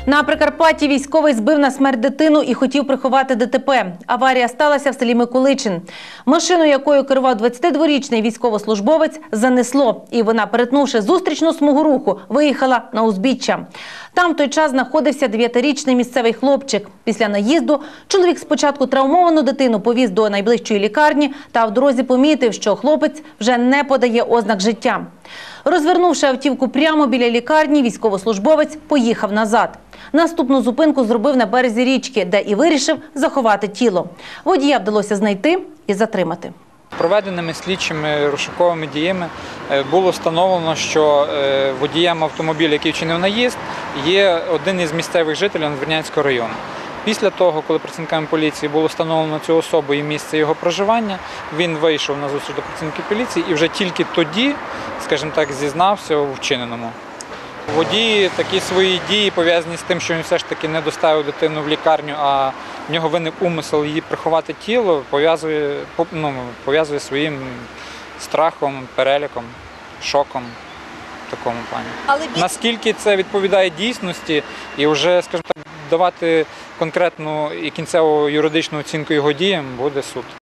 На Прикарпатті військовий збив на смерть дитину і хотів приховати ДТП. Аварія сталася в селі Миколичин. Машину, якою керував 22-річний військовослужбовець, занесло. І вона, перетнувши зустрічну смугу руху, виїхала на узбіччя. Там в той час знаходився 9-річний місцевий хлопчик. Після наїзду чоловік спочатку травмовану дитину повіз до найближчої лікарні та в дорозі помітив, що хлопець вже не подає ознак життя. Розвернувши автівку прямо біля лікарні, військовослужбовець поїхав назад. Наступну зупинку зробив на березі річки, де і вирішив заховати тіло. Водія вдалося знайти і затримати. Проведеними слідчими розшуковими діями було встановлено, що водієм автомобіля, який вчинив наїзд, є один із місцевих жителів Надвірнянського району. Після того, коли працівниками поліції було встановлено цю особу і місце його проживання, він вийшов на зустріч до працівників поліції і вже тільки тоді, скажімо так, зізнався у вчиненому. Водій такі свої дії, пов'язані з тим, що він все ж таки не доставив дитину в лікарню, а в нього виник умисел її приховати тіло, пов'язує своїм страхом, переляком, шоком в такому плані. Наскільки це відповідає дійсності і вже, скажімо так, давати конкретну і кінцеву юридичну оцінку його діям буде суд.